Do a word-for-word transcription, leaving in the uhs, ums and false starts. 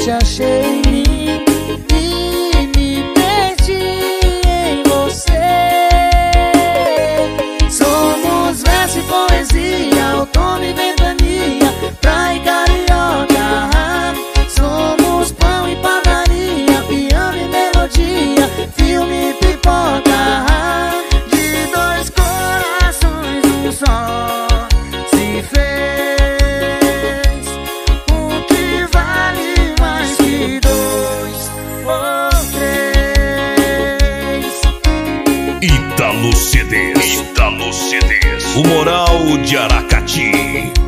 te achei em mim e me perdi em você. Somos verso e poesia, outono e ventania, praia e carioca. Somos pão e padaria, piano e melodia, filme e pipoca. De dois corações um só se fez, o que vale mais que dois ou três. Ítalo C Ds, Ítalo C Ds, o Moral de Aracati.